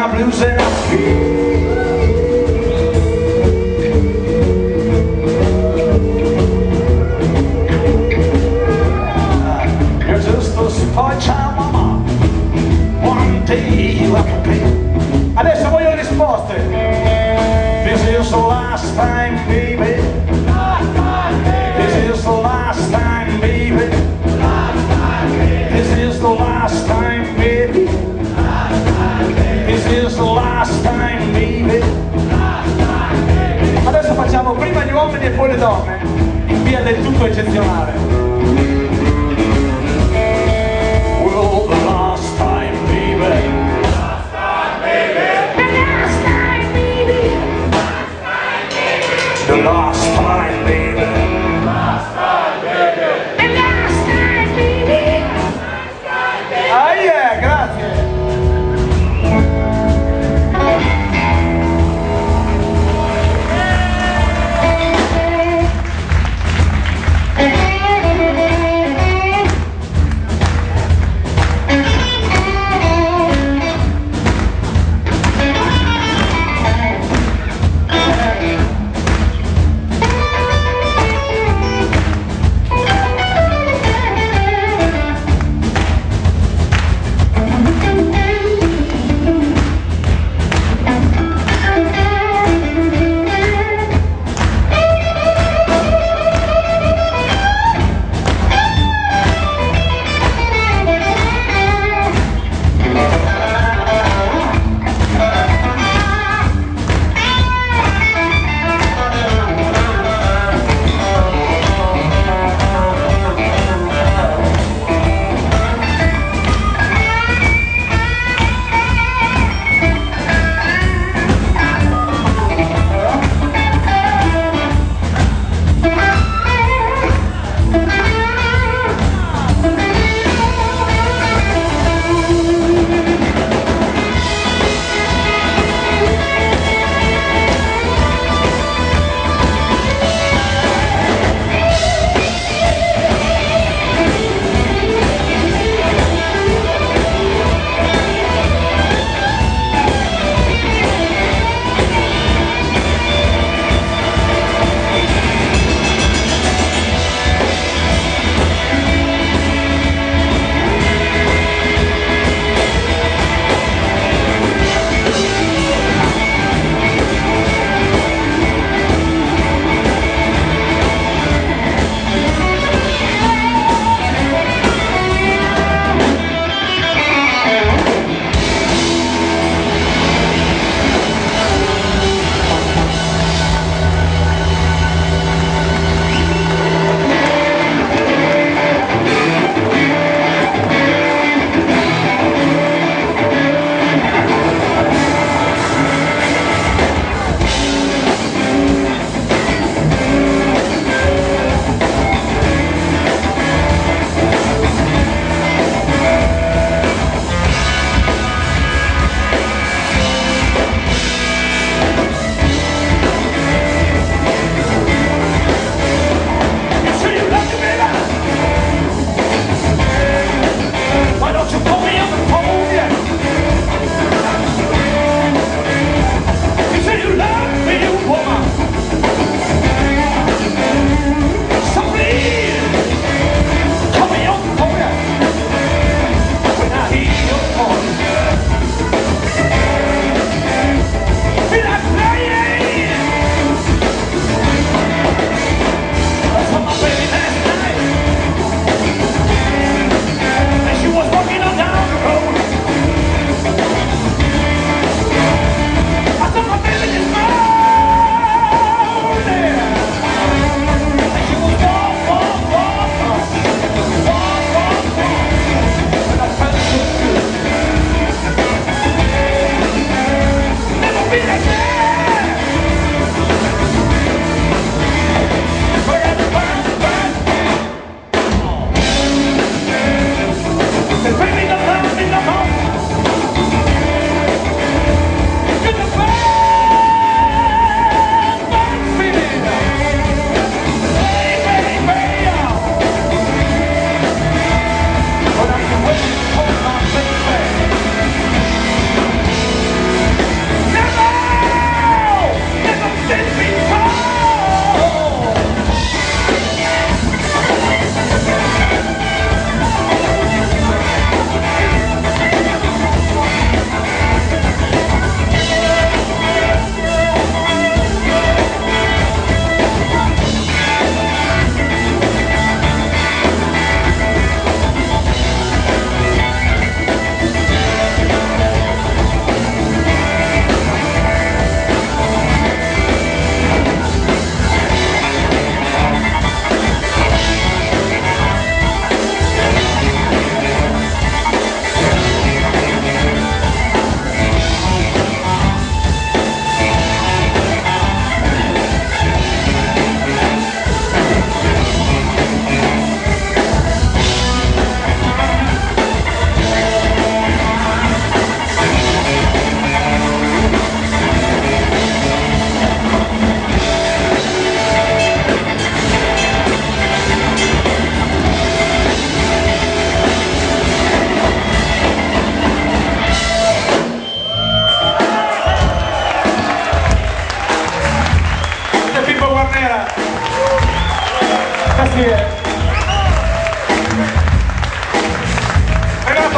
blues and I feel you're just a spoiled child, mama. One day you have to pay. Adesso voglio le risposte. This is the last time, baby. Last time, baby. This is the last time, baby. Last time, baby. This is the last time, baby. Last time, baby. This is the last time, baby. Last time, baby. Adesso facciamo prima gli uomini e poi le donne, in via del tutto eccezionale. Well, the last time, baby. The last time, baby. Last time, baby. The last time, baby. Last time, baby. Ah, yeah, grazie.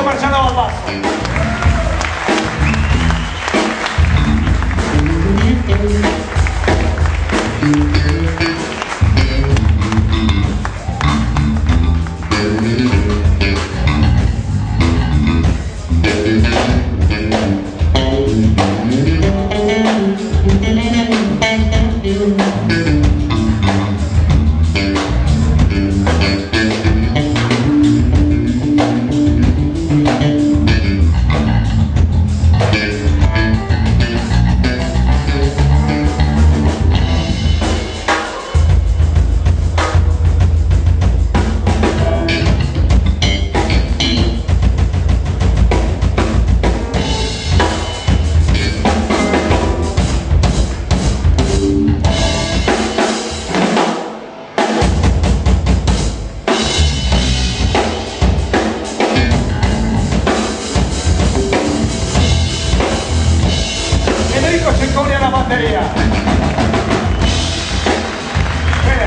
Enrico Marciano al basso. La batteria. Bene.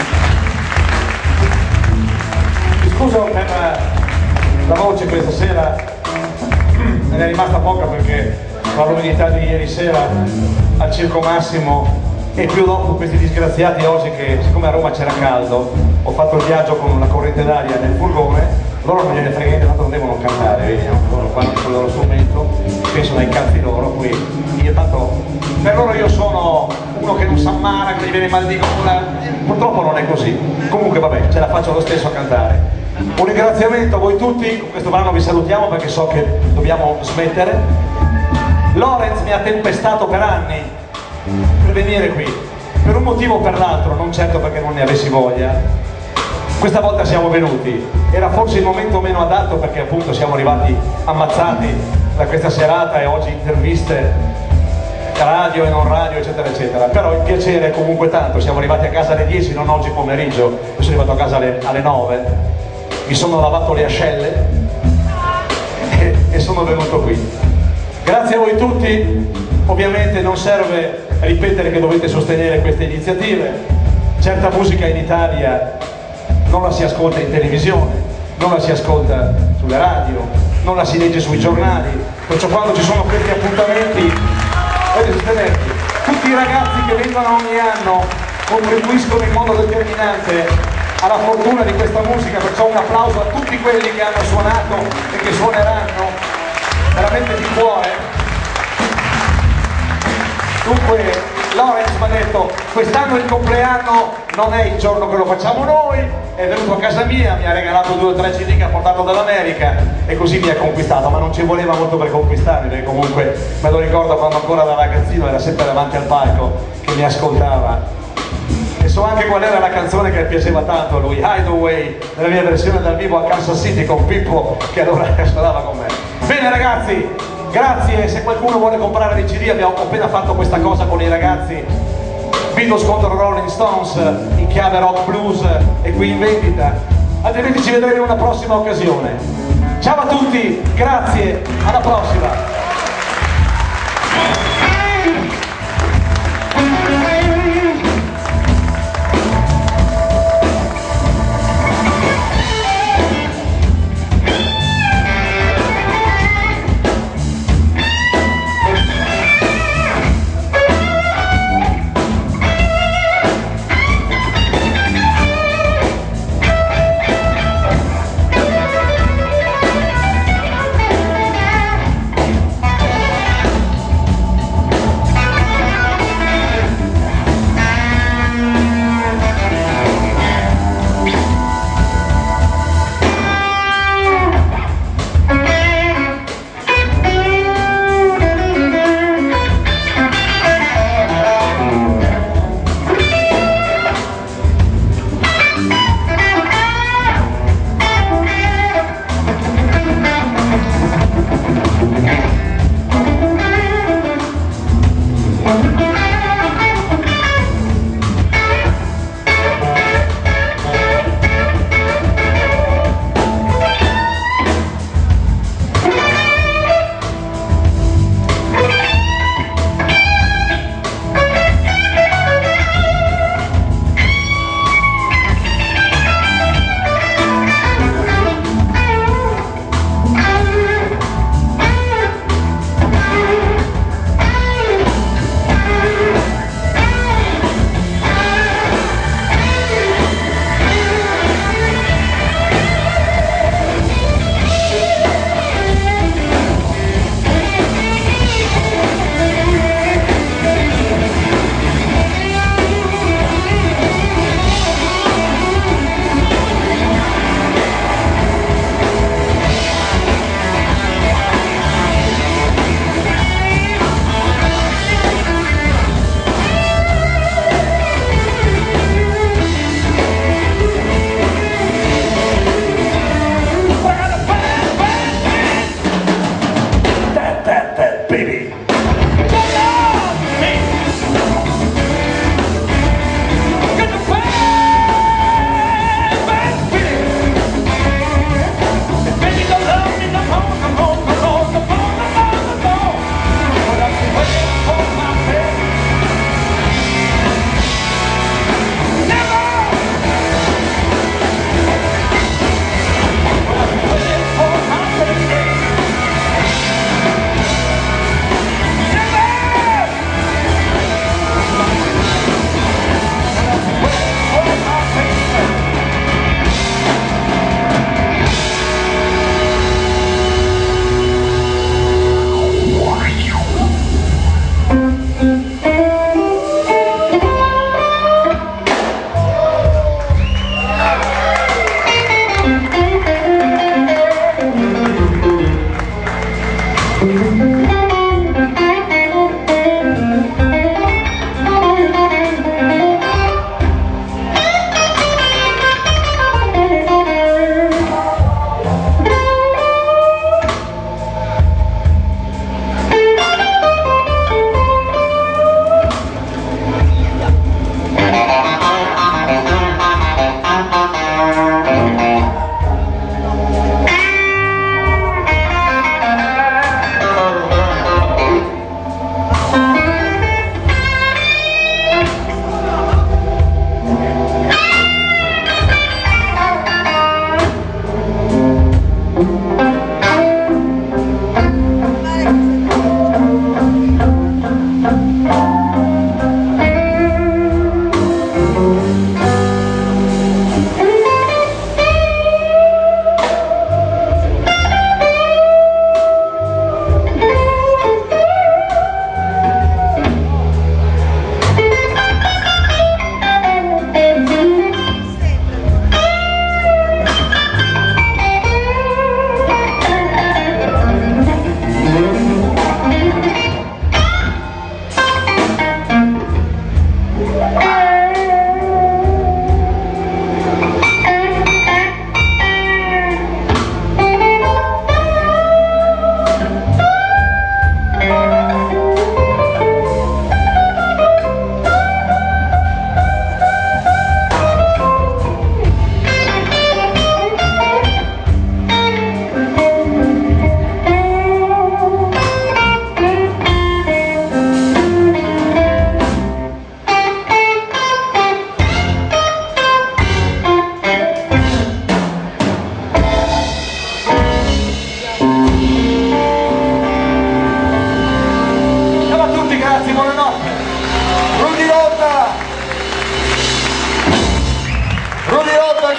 Mi scuso per la voce questa sera, me ne è rimasta poca perché la l'umidità di ieri sera al Circo Massimo e più dopo questi disgraziati oggi che, siccome a Roma c'era caldo, ho fatto il viaggio con una corrente d'aria nel furgone. Loro non gliene frega niente, tanto non devono cantare, vedi, no? Loro qua con il loro strumento, pensano ai cazzi loro, qui io tanto, per loro io sono uno che non sa male, che gli viene mal di gola, purtroppo non è così, comunque vabbè, ce la faccio lo stesso a cantare. Un ringraziamento a voi tutti, con questo brano vi salutiamo perché so che dobbiamo smettere. Lorenz mi ha tempestato per anni per venire qui, per un motivo o per l'altro, non certo perché non ne avessi voglia. Questa volta siamo venuti, era forse il momento meno adatto perché appunto siamo arrivati ammazzati da questa serata e oggi interviste radio e non radio eccetera eccetera, però il piacere è comunque tanto, siamo arrivati a casa alle 10, non oggi pomeriggio, io sono arrivato a casa alle 9, mi sono lavato le ascelle e sono venuto qui. Grazie a voi tutti, ovviamente non serve ripetere che dovete sostenere queste iniziative, certa musica in Italia non la si ascolta in televisione, non la si ascolta sulle radio, non la si legge sui giornali, perciò quando ci sono questi appuntamenti dovete sostenerli. Tutti i ragazzi che vengono ogni anno contribuiscono in modo determinante alla fortuna di questa musica, perciò un applauso a tutti quelli che hanno suonato e che suoneranno, veramente di cuore. Dunque Lorenz mi ha detto quest'anno il compleanno non è il giorno che lo facciamo noi, è venuto a casa mia, mi ha regalato 2 o 3 CD che ha portato dall'America e così mi ha conquistato, ma non ci voleva molto per conquistarmi perché comunque me lo ricordo quando ancora da ragazzino era sempre davanti al palco che mi ascoltava e so anche qual era la canzone che piaceva tanto a lui, Hideaway, nella mia versione dal vivo a Kansas City con Pippo che allora suonava con me. Bene ragazzi, grazie, se qualcuno vuole comprare i CD abbiamo appena fatto questa cosa con i ragazzi, Beatles contro Rolling Stones in chiave rock blues è qui in vendita, altrimenti ci vedremo in una prossima occasione. Ciao a tutti, grazie, alla prossima!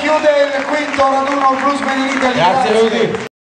chiude il quinto raduno Bluesman in Italy. Grazie Rudy.